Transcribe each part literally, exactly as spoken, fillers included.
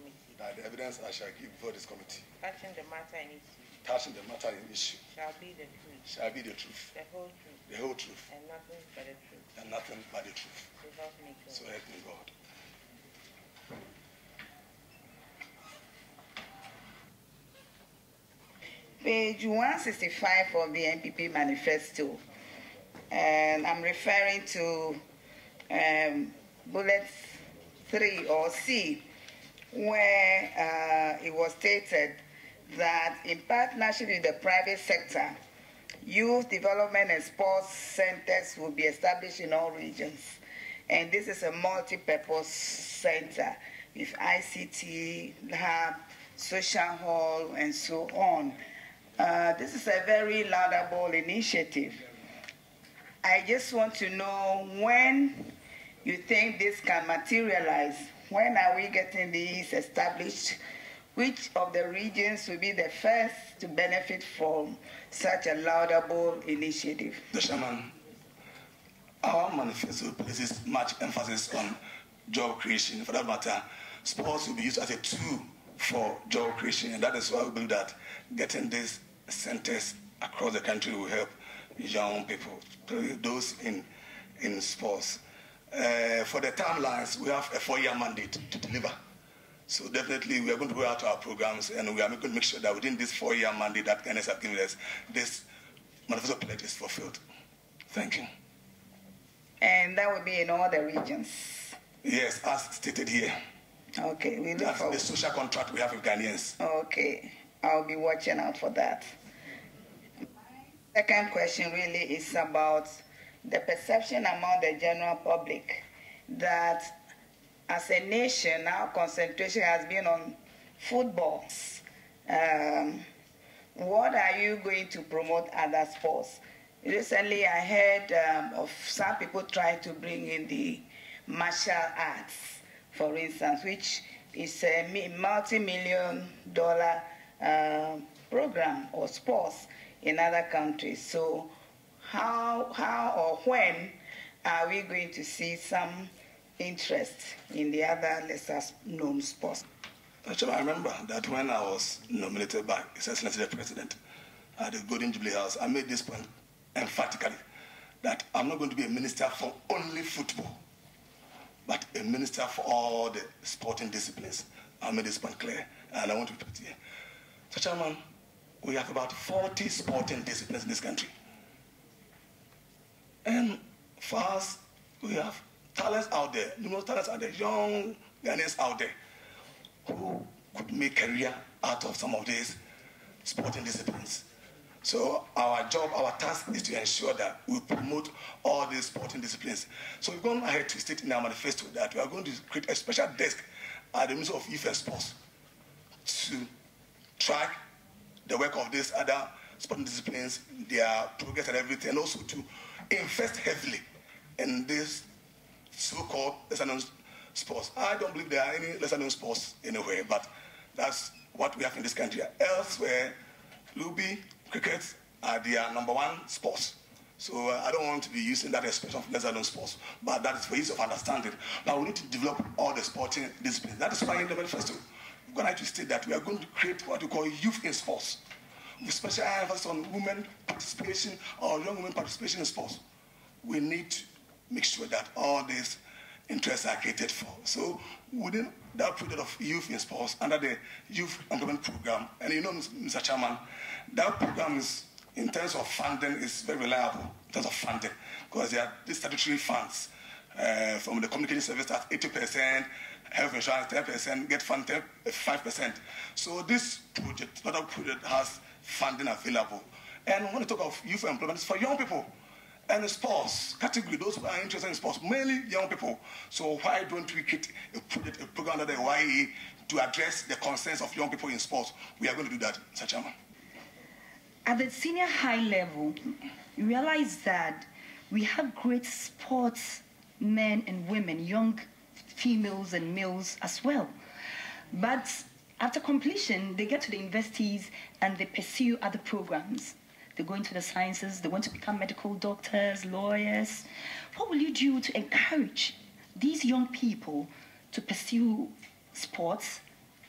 committee. That the evidence I shall give before this committee. Touching the matter in issue. Touching the matter in issue. Shall be the truth. Shall be the truth. The whole truth. The whole truth. And nothing but the truth. And nothing but the truth. So help me God. So help me God. Page one sixty-five of the N P P manifesto, and I'm referring to um, bullet three or C, where uh, it was stated that in partnership with the private sector, youth development and sports centers will be established in all regions. And this is a multi-purpose center with I C T, lab, social hall, and so on. Uh, this is a very laudable initiative. I just want to know when you think this can materialize. When are we getting these established? Which of the regions will be the first to benefit from such a laudable initiative? The Chairman, our manifesto places much emphasis on job creation. For that matter, sports will be used as a tool for job creation, and that is why we believe that getting these centers across the country will help young people, those in, in sports. Uh, for the timelines, we have a four-year mandate to deliver. So definitely we are going to go out our programs, and we are going to make sure that within this four-year mandate that N S have given us, this manifesto pledge is fulfilled. Thank you. And that will be in all the regions? Yes, as stated here. Okay, we look That's forward. the social contract we have with Ghanaians. Okay, I'll be watching out for that. Second question really is about the perception among the general public that as a nation, our concentration has been on football. Um, what are you going to promote other sports? Recently, I heard um, of some people trying to bring in the martial arts, for instance, which is a multi-million dollar uh, program or sports in other countries. So how, how or when are we going to see some interest in the other lesser known sports? Actually, I remember that when I was nominated by His Excellency the President at the Golden Jubilee House, I made this point emphatically that I'm not going to be a minister for only football, but a minister for all the sporting disciplines. I made this point clear, and I want to repeat it here. So, Chairman, we have about forty sporting disciplines in this country. And for us, we have talents out there, numerous talents out there, young Ghanaians out there who could make career out of some of these sporting disciplines. So our job, our task is to ensure that we promote all these sporting disciplines. So we've gone ahead to state in our manifesto that we are going to create a special desk at the Ministry of Youth and Sports to track the work of these other sporting disciplines, their progress and everything, and also to invest heavily in this so-called lesser-known sports. I don't believe there are any lesser-known sports anywhere, but that's what we have in this country. Elsewhere, rugby, cricket are their number one sports. So uh, I don't want to be using that expression of lesser-known sports, but that is for ease of understanding. Now we need to develop all the sporting disciplines. That is why in the manifesto, we're going to state that we are going to create what we call youth in sports, with special emphasis on women participation or young women participation in sports. We need to make sure that all these interests are catered for. So within that period of youth in sports, under the Youth Employment Program, and you know, Mister Chairman, that program is, in terms of funding, is very reliable in terms of funding, because there are these statutory funds uh, from the communication service at eighty percent, health insurance ten percent, get fund five percent. So this project, not a project, has funding available. And when we talk of youth employment, it's for young people. And the sports category, those who are interested in sports, mainly young people. So why don't we create a project, a program under the Y E to address the concerns of young people in sports? We are going to do that, Mister Chairman. At the senior high level, you realize that we have great sports men and women, young females and males as well. But after completion, they get to the universities and they pursue other programs. They go into the sciences, they want to become medical doctors, lawyers. What will you do to encourage these young people to pursue sports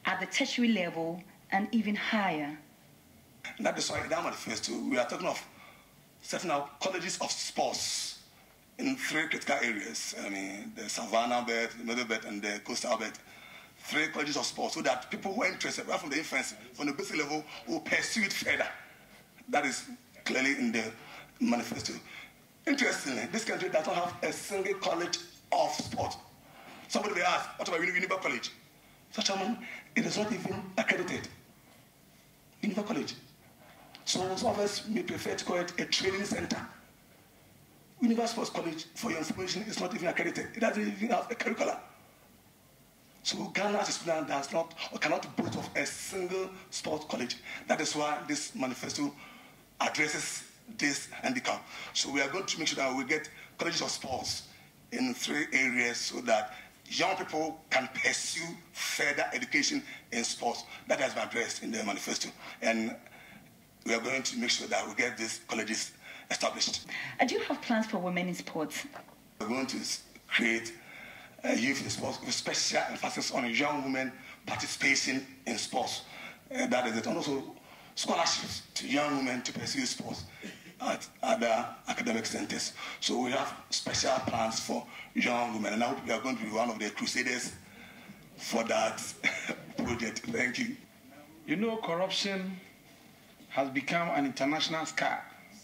at the tertiary level and even higher. And that is why in that manifesto, we are talking of setting up colleges of sports in three critical areas. I mean, the Savannah belt, the Middle belt, and the Coastal belt. Three colleges of sports, so that people who are interested, right from the infancy, from the basic level, will pursue it further. That is clearly in the manifesto. Interestingly, this country does not have a single college of sport. Somebody may ask, what about Univer College? Such a man, it is not even accredited. Univer College. So some of us may prefer to call it a training center. Univer Sports College, for your information, is not even accredited. It doesn't even have a curriculum. So Ghana as a student does not or cannot boast of a single sports college. That is why this manifesto addresses this handicap. So we are going to make sure that we get colleges of sports in three areas so that young people can pursue further education in sports. That has been addressed in the manifesto. And we are going to make sure that we get these colleges established. And do you have plans for women in sports? We're going to create Uh, youth in sports with special emphasis on young women participation in sports. Uh, that is it. And also scholarships to young women to pursue sports at other academic centers. So we have special plans for young women, and I hope we are going to be one of the crusaders for that project. Thank you. You know, corruption has become an international scar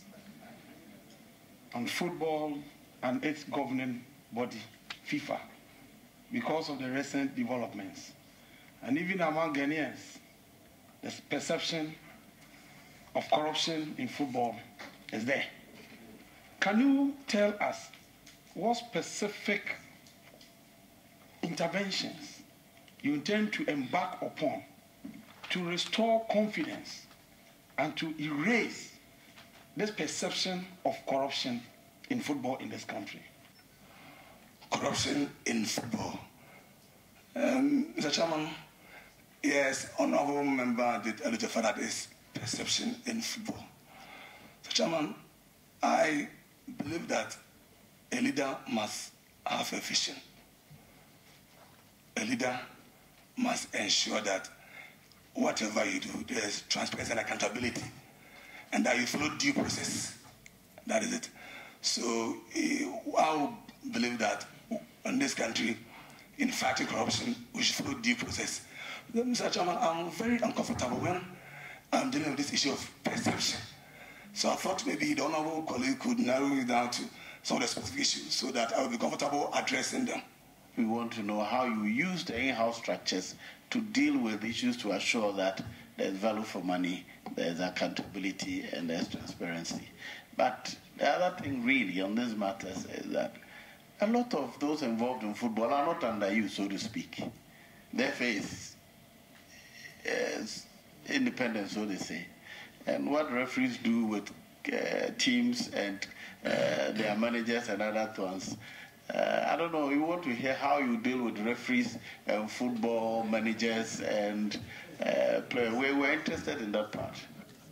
on football and its governing body, FIFA, because of the recent developments. And even among Ghanaians, the perception of corruption in football is there. Can you tell us what specific interventions you intend to embark upon to restore confidence and to erase this perception of corruption in football in this country? Corruption in football. Um, Mister Chairman, yes, honorable member did allude to that is perception in football. Mister Chairman, I believe that a leader must have a vision. A leader must ensure that whatever you do, there's transparency and accountability, and that you follow due process. That is it. So I believe that in this country, in fighting corruption, we should follow due process. Mister Chairman, I'm very uncomfortable when I'm dealing with this issue of perception. So I thought maybe the honorable colleague could narrow it down to some of the specific issues so that I will be comfortable addressing them. We want to know how you use the in-house structures to deal with issues to assure that there's value for money, there's accountability, and there's transparency. But the other thing really on these matters is that a lot of those involved in football are not under you, so to speak. Their faith is independent, so they say. And what referees do with uh, teams and uh, their managers and other ones, uh, I don't know, we want to hear how you deal with referees and football managers and uh, players. We were interested in that part.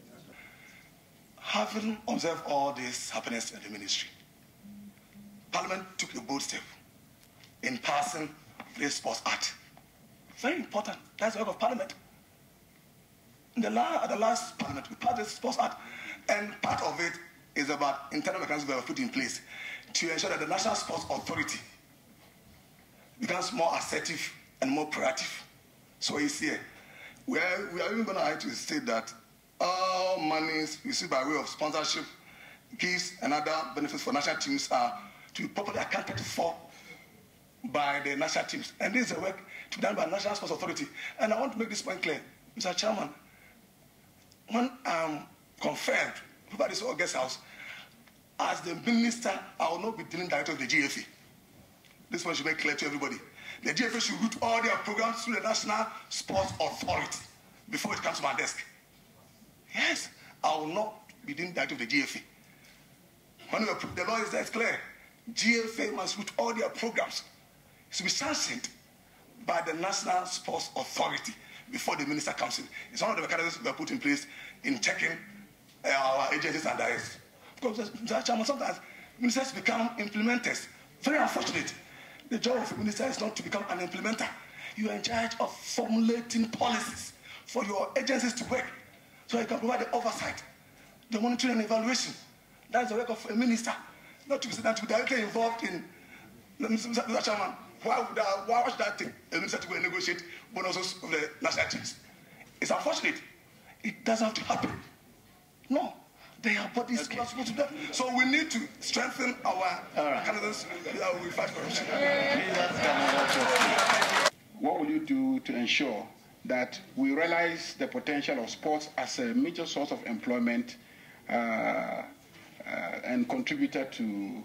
Having observed all these happenings in the ministry, Parliament took a bold step in passing the Sports Act. Very important. That's the work of Parliament. In the, la at the last Parliament, we passed the Sports Act, and part of it is about internal mechanisms that were put in place to ensure that the National Sports Authority becomes more assertive and more proactive. So you see, we are, we are even going to have to state that all monies received by way of sponsorship, gifts, and other benefits for national teams are to be properly accounted for by the national teams. And this is a work to be done by the National Sports Authority. And I want to make this point clear. Mister Chairman, when I'm confirmed by this August House, as the minister, I will not be dealing directly with the G F A. This one should be clear to everybody. The G F A should route all their programs through the National Sports Authority before it comes to my desk. Yes, I will not be dealing directly with the G F A. When we approve, the law is there, it's clear. G F A must route all their programs. It should be sanctioned by the National Sports Authority before the minister comes in. It's one of the mechanisms we have put in place in checking uh, our agencies and directors. Because, Mister Chairman, sometimes ministers become implementers. Very unfortunate. The job of a minister is not to become an implementer. you are in charge of formulating policies for your agencies to work, so you can provide the oversight, the monitoring and evaluation. That is the work of a minister, not to be that to be directly involved in. Mister Chairman, why would I, why should I take a minister to go and negotiate bonuses of the national teams? It's unfortunate. It doesn't have to happen. No. They are bodies okay. Supposed to do that. So we need to strengthen our right. mechanisms that we fight corruption. What will you do to ensure that we realize the potential of sports as a major source of employment uh, uh, and contributor to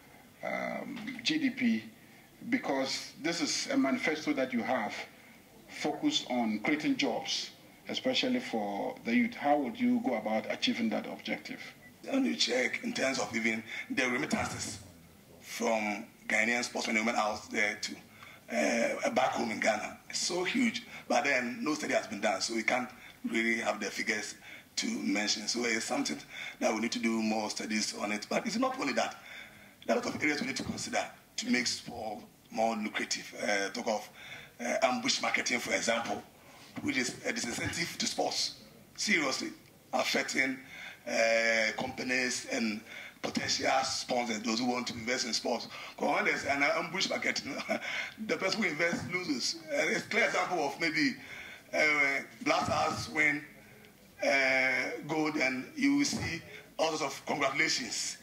um, G D P? Because this is a manifesto that you have focused on creating jobs, especially for the youth. How would you go about achieving that objective? When you check in terms of even the remittances from Ghanaian sportsmen and women out there to uh, back home in Ghana, it's so huge. But then no study has been done, so we can't really have the figures to mention. So it's something that we need to do more studies on it. But it's not only that. There are a lot of areas we need to consider to make sport more lucrative. Uh, talk of uh, ambush marketing, for example, which is a disincentive to sports, seriously affecting uh, companies and potential sponsors, those who want to invest in sports. Because when there's an ambush marketing, the person who invests loses. Uh, it's a clear example of maybe uh, Black Stars win uh, gold and you will see all sorts of congratulations.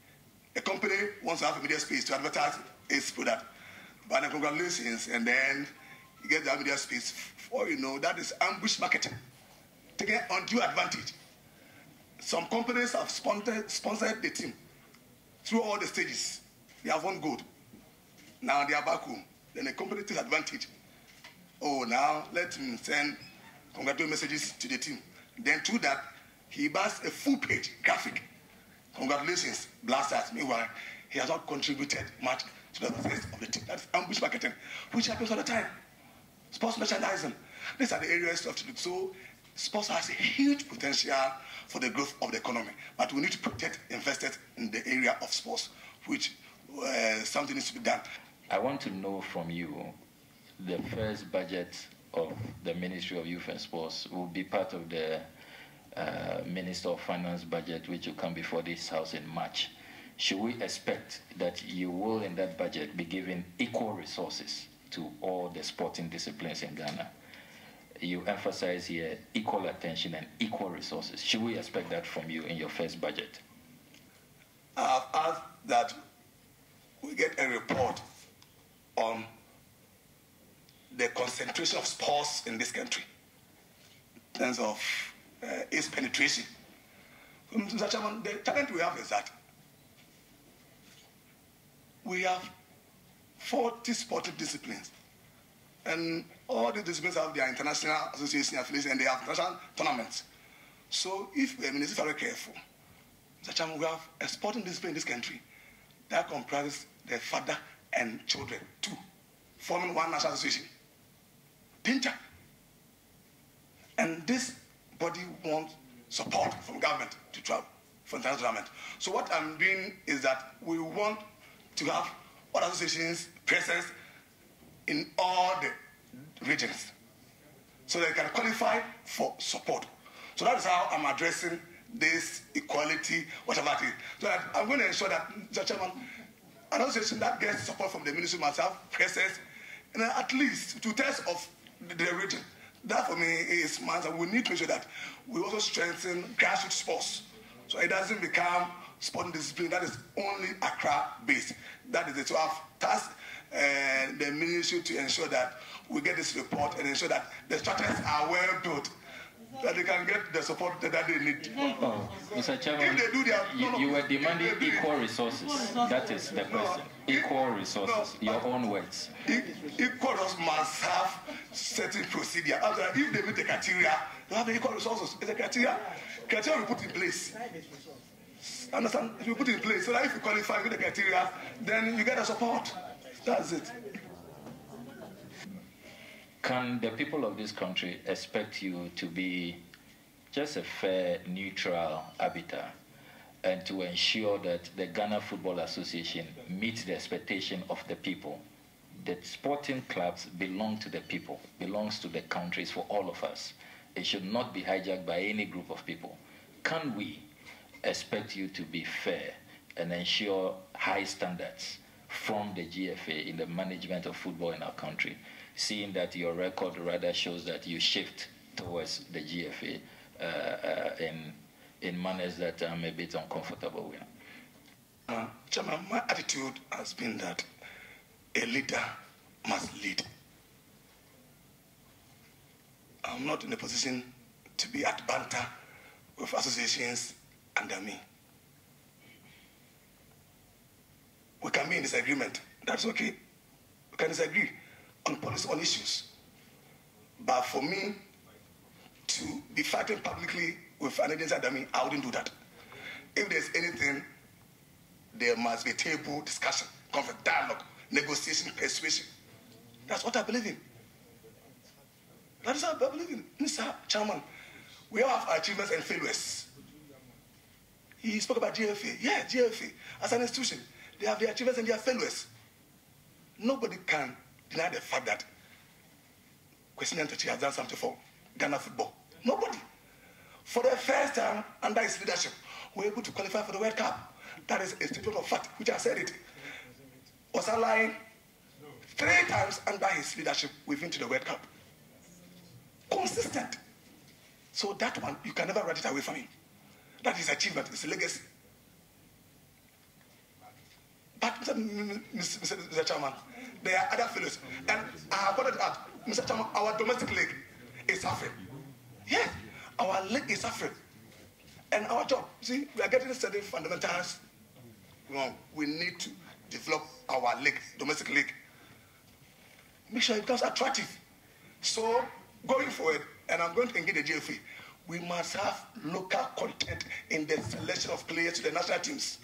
A company wants to have a media space to advertise its product, but the congratulations, and then you get the media space. For you know, that is ambush marketing, taking undue advantage. Some companies have sponsored, sponsored the team through all the stages. They have won gold. Now they are back home. Then the company takes advantage. Oh, now let him send congratulatory messages to the team. Then through that, he buys a full page graphic. Congratulations, Blasters. Meanwhile, he has not contributed much to the success of the team. That's ambush marketing, which happens all the time. Sports merchandising. These are the areas of to do. So sports has a huge potential for the growth of the economy. But we need to protect investors in the area of sports, which uh, something needs to be done. I want to know from you, the first budget of the Ministry of Youth and Sports will be part of the uh, Minister of Finance budget, which will come before this House in March. Should we expect that you will, in that budget, be giving equal resources to all the sporting disciplines in Ghana? You emphasize here equal attention and equal resources. Should we expect that from you in your first budget? I've asked that we get a report on the concentration of sports in this country in terms of uh, its penetration. Mister Chairman, the challenge we have is that we have forty sporting disciplines, and all the disciplines have their international association affiliation and they have international tournaments. So if the minister is very careful, Mister Chairman, we have a sporting discipline in this country that comprises the father and children too, forming one national association. Pinter. And this body wants support from government to travel for international tournament. So what I'm doing is that we want to have all associations present in all the regions so they can qualify for support. So that is how I'm addressing this equality, whatever it is. So that I'm going to ensure that, Mister Chairman, an association that gets support from the ministry must have presence in at least two-thirds of the region. That for me is my answer. We need to make sure that we also strengthen grassroots sports so it doesn't become sporting discipline that is only Accra-based. That is it. So I've tasked uh, the ministry to ensure that we get this report and ensure that the structures are well built, that they can get the support that they need. Oh, Mister Chairman, if they do their, you, no, no, you were demanding equal resources. That is the question. No, equal resources. No, your own words. Equal resources must have certain procedure. After that, if they meet the criteria, they have the equal resources. It's a criteria. Criteria we put in place. Understand? If you put it in place, so that if you qualify with the criteria, then you get the support. That's it. Can the people of this country expect you to be just a fair, neutral arbiter and to ensure that the Ghana Football Association meets the expectation of the people, the sporting clubs belong to the people, belongs to the countries, for all of us. It should not be hijacked by any group of people. Can we expect you to be fair and ensure high standards from the G F A in the management of football in our country, seeing that your record rather shows that you shift towards the G F A uh, uh, in, in manners that I'm a bit uncomfortable with? Uh, Chairman, my attitude has been that a leader must lead. I'm not in a position to be at banter with associations under me. We can be in disagreement. That's okay. We can disagree on policy, on issues. But for me to be fighting publicly with an agency under me, I wouldn't do that. If there's anything, there must be a table discussion, conference, dialogue, negotiation, persuasion. That's what I believe in. That is what I believe in. Mister Chairman, we all have achievements and failures. He spoke about G F A. Yeah, G F A. As an institution, they have their achievements and their failures. Nobody can deny the fact that Kwesi Nyantakyi has done something for Ghana football. Nobody. For the first time under his leadership, we were able to qualify for the World Cup. That is a statement of fact, which I said it. Was I lying? Three times under his leadership, we've been to the World Cup. Consistent. So that one, you can never write it away from him. That is achievement, it's a legacy. But, Mister Mister Chairman, there are other failures. And I have pointed out, Mister Chairman, our domestic league is suffering. Yes, our league is suffering. And our job, see, we are getting certain fundamentals wrong. We need to develop our league, domestic league. Make sure it becomes attractive. So, going forward, and I'm going to engage the G F A, we must have local content in the selection of players to the national teams.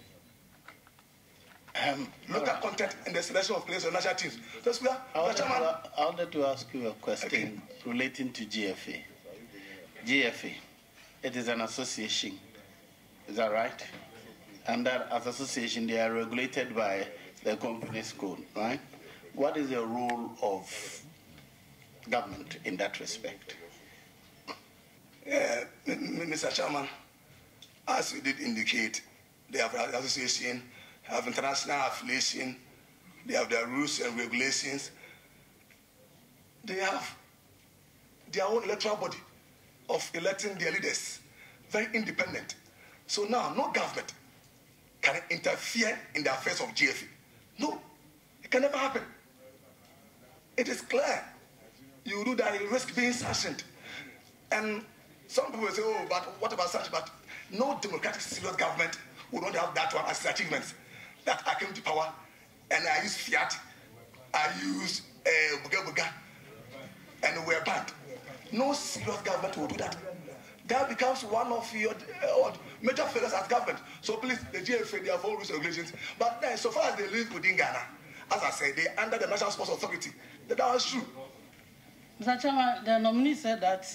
Um, local right. content in the selection of players to the national teams. That's where, I wanted, to, I wanted to ask you a question okay. relating to G F A. G F A, it is an association, is that right? And that as association, they are regulated by the company's code, right? What is the role of government in that respect? Yeah, Mister Chairman, as you did indicate, they have an association, have international affiliation, they have their rules and regulations. They have their own electoral body of electing their leaders, very independent. So now, no government can interfere in the affairs of G F A. No, it can never happen. It is clear. You do that, you risk being sanctioned. And some people will say, oh, but what about such? But no democratic serious government would not have that one as its achievements. That I came to power and I used fiat, I used uh, buga buga, and we're banned. No serious government will do that. That becomes one of your uh, major failures as government. So please, the G F A, they have all rules and regulations. But then, so far as they live within Ghana, as I said, they're under the National Sports Authority. That was true. Mister Chairman, the nominee said that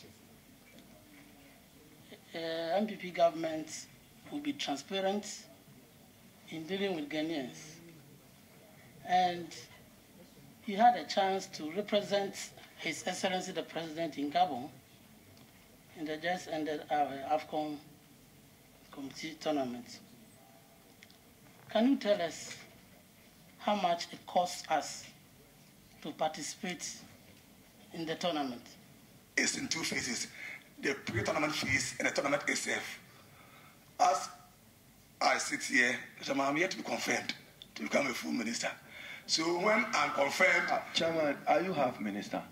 uh, M P P government will be transparent in dealing with Ghanaians. And he had a chance to represent His Excellency the President in Gabon in the just ended uh, AFCON committee tournament. Can you tell us how much it costs us to participate in the tournament? It's in two phases. The pre-tournament phase and the tournament itself. As I sit here, I'm yet to be confirmed to become a full minister. So when I'm confirmed... Uh, Chairman, are you half minister?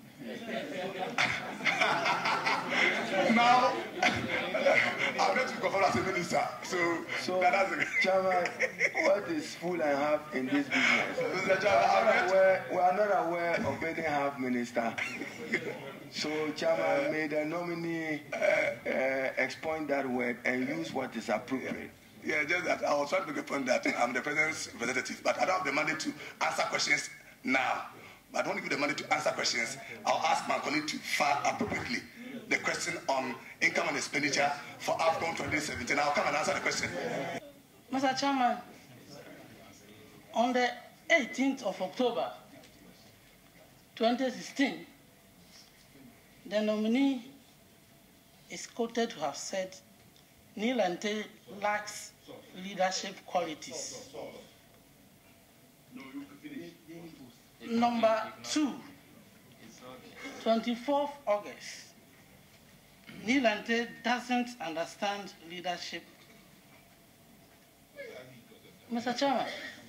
Now, I'm meant to be confirmed as a minister. So, so that has a... Chairman, what is full and half in this business? Mister Chairman, we, are we are not aware of any half minister. So, Chairman, may the nominee uh, uh, expound that word and use what is appropriate. Yeah, just that I was trying to make a point that I'm the president's representative, but I don't have the mandate to answer questions now. But I don't give the mandate to answer questions. I'll ask my colleague to file appropriately the question on income and expenditure for AFCON twenty seventeen. I'll come and answer the question. Mister Chairman, on the eighteenth of October, twenty sixteen, the nominee is quoted to have said Neil Ante lacks leadership qualities. Number two, twenty-fourth August, Neil Ante doesn't understand leadership. Mister Chairman,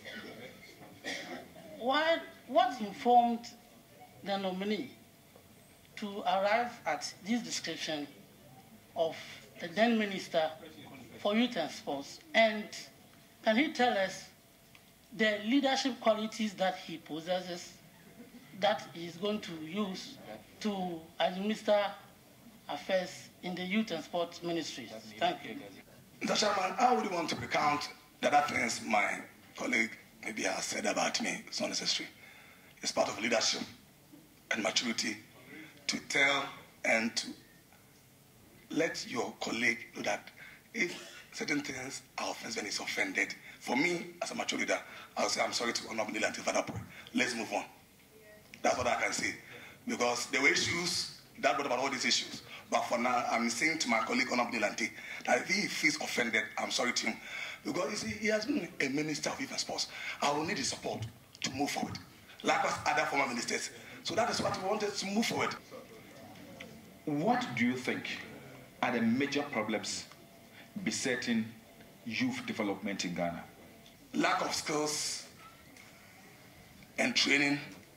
why, what informed the nominee to arrive at this description of the then Minister for Youth and Sports? And can he tell us the leadership qualities that he possesses that he is going to use to administer affairs in the Youth and Sports Ministry? Thank you. Mister Chairman, I would want to recount the other things my colleague maybe has said about me. It's not necessary. It's part of leadership and maturity to tell and to let your colleague know that if certain things are offensive and he's offended, for me, as a mature leader, I'll say, I'm sorry to Honorable Neil Ante for that point. Let's move on. That's what I can say. Because there were issues that brought about all these issues. But for now, I'm saying to my colleague, Honorable Neil Ante, that if he feels offended, I'm sorry to him. Because, you see, he has been a minister of youth and sports. I will need his support to move forward. Likewise, other former ministers. So that is what we wanted to move forward. What do you think are the major problems besetting youth development in Ghana? Lack of skills and training,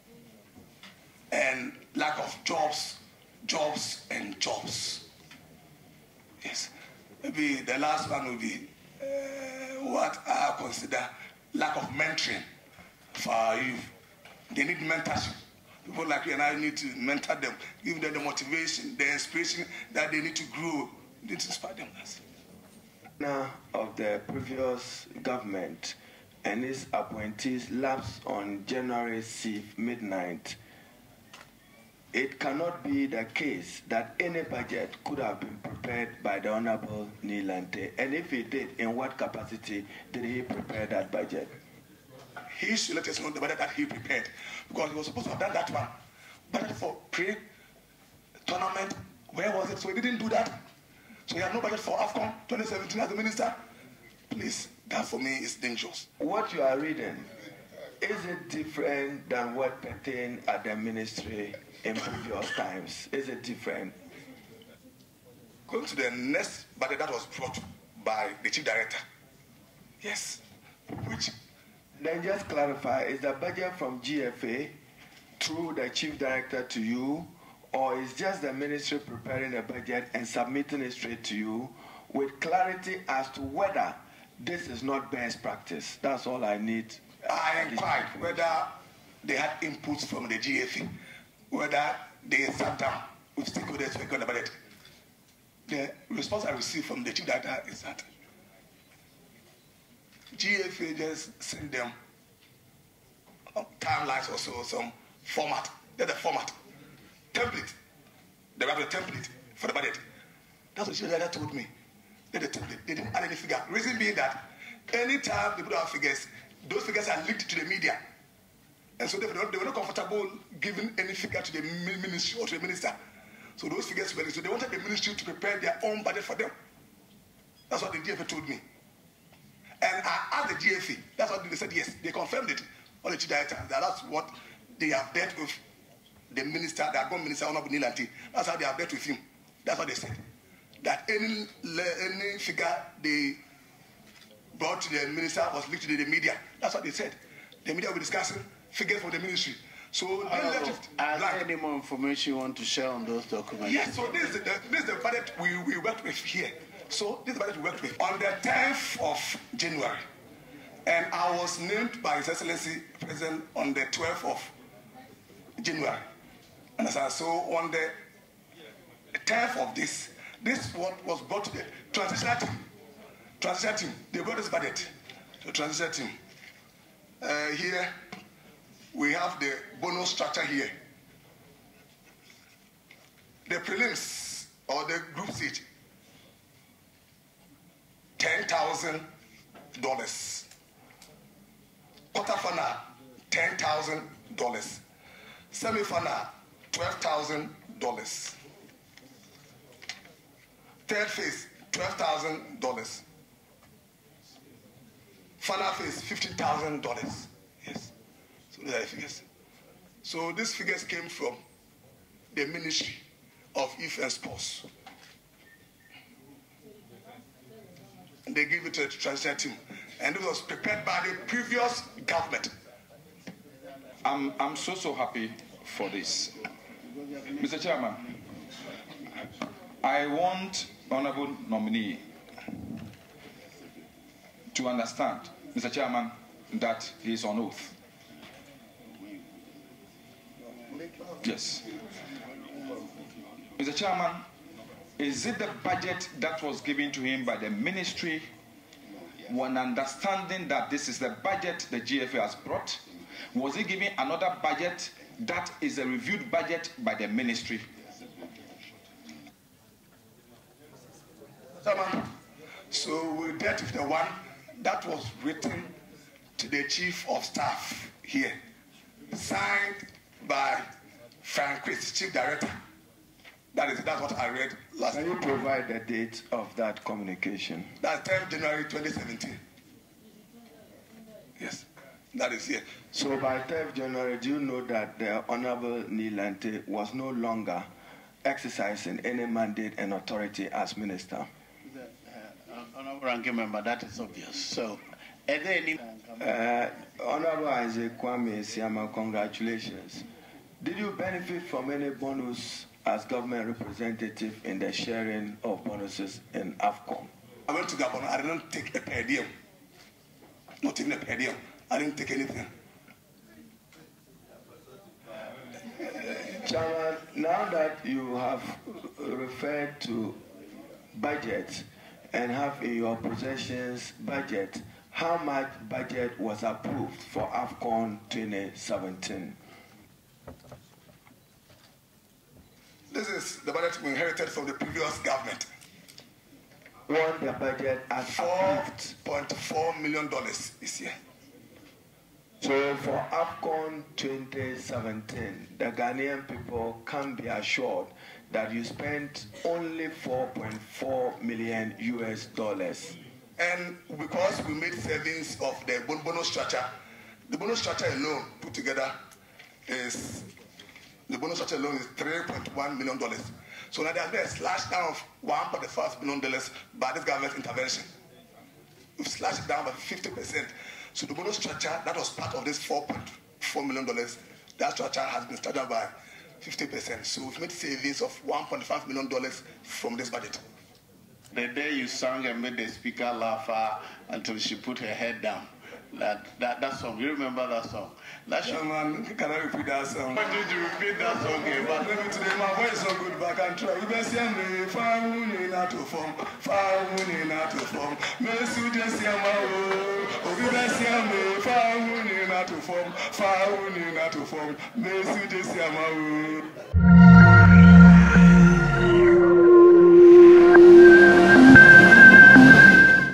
and lack of jobs, jobs and jobs. Yes. Maybe the last one will be uh, what I consider lack of mentoring for our youth. They need mentorship. People like you and I need to mentor them, give them the motivation, the inspiration that they need to grow. We need to inspire them. Now, of the previous government and its appointees lapsed on January sixth, midnight, it cannot be the case that any budget could have been prepared by the Honorable Neil Ante. And if he did, in what capacity did he prepare that budget? He should let us know the budget that he prepared, because he was supposed to have done that one. Budget for pre-tournament, where was it? So he didn't do that. So he had no budget for AFCON twenty seventeen as a minister. Please, that for me is dangerous. What you are reading, is it different than what pertained at the ministry in previous times? Is it different? Going to the next budget that was brought by the chief director. Yes. Which? Then just clarify, is the budget from G F A through the chief director to you, or is just the ministry preparing a budget and submitting it straight to you with clarity as to whether this is not best practice? That's all I need. I inquired whether they had inputs from the G F A, whether they sat down with stakeholders to agree on the budget. The response I received from the chief director is that G F A just sent them timelines or so, some format. They're the format. Template. They have a template for the budget. That's what the chief director told me. They're the template. They didn't add any figure. Reason being that anytime they put out figures, those figures are linked to the media. And so they were not, they were not comfortable giving any figure to the ministry or to the minister. So those figures were, so they wanted the ministry to prepare their own budget for them. That's what the G F A told me. And I asked the G F A, that's what they said, yes. They confirmed it on the chief director, that that's what they have dealt with the minister, the Agron minister, Honorable Neil Ante. That's how they have dealt with him. That's what they said. That any, any figure they brought to the minister was linked to the media. That's what they said. The media will be discussing figures for the ministry. So they uh, left it Are blank. there any more information you want to share on those documents? Yes, so this is the, this is the budget we, we worked with here. So this is the budget we worked with on the tenth of January. And I was named by His Excellency President on the twelfth of January. And as I saw on the tenth of this, this what was brought to the transitional team. Transitional team, they brought this budget to the transitional team. Uh, here, we have the bonus structure here. The prelims or the group seat, ten thousand dollars. Quarterfinal, ten thousand dollars. Semi-final, twelve thousand dollars. Third phase, twelve thousand dollars. Final phase, fifteen thousand dollars. Yes. So these are the figures. So these figures came from the Ministry of Youth and Sports. And they gave it to the transition team. And it was prepared by the previous government. I'm, I'm so, so happy for this. Mister Chairman, I want Honorable Nominee to understand, Mister Chairman, that he is on oath. Yes. Mister Chairman, is it the budget that was given to him by the ministry when understanding that this is the budget the G F A has brought? Was he given another budget that is a reviewed budget by the ministry? So we dealt with the one that was written to the Chief of Staff here, signed by Frank Chris, Chief Director. That is that's what I read last Can you provide the date of that communication? That's tenth January twenty seventeen. Yes, that is here. So by tenth January, do you know that the Honorable Nilante was no longer exercising any mandate and authority as minister? The, uh, Honorable Ranking Member, that is obvious. So, are there any... Uh, Honorable Isaac Kwame Asiamah, congratulations. Did you benefit from any bonus as government representative in the sharing of bonuses in AFCON? I went to Gabon. I didn't take a per diem. Not even a per diem. I didn't take anything. Chairman, now that you have referred to budget and have in your possessions budget, how much budget was approved for AFCON twenty seventeen? This is the budget we inherited from the previous government. What the budget as four point four million dollars this year. So for AFCON twenty seventeen, the Ghanaian people can be assured that you spent only four point four million U S dollars. And because we made savings of the bonus structure, the bonus structure alone put together is, the bonus structure alone is three point one million dollars. So now there's been a slash down of one point five million dollars by this government intervention. We've slashed it down by fifty percent. So the bonus structure, that was part of this four point four million dollars, that structure has been started by fifty percent. So we've made savings of one point five million dollars from this budget. The day you sang and made the speaker laugh uh, until she put her head down. That, that, that song, you remember that song? That yeah, man, can I repeat that song? Why did you repeat that song? Okay, but maybe today my voice is so good, but I can try. We best see me, far winning not to form, far winning not to form. Messi just see my we best see me, far winning not to form, far winning not to form. Messi just see my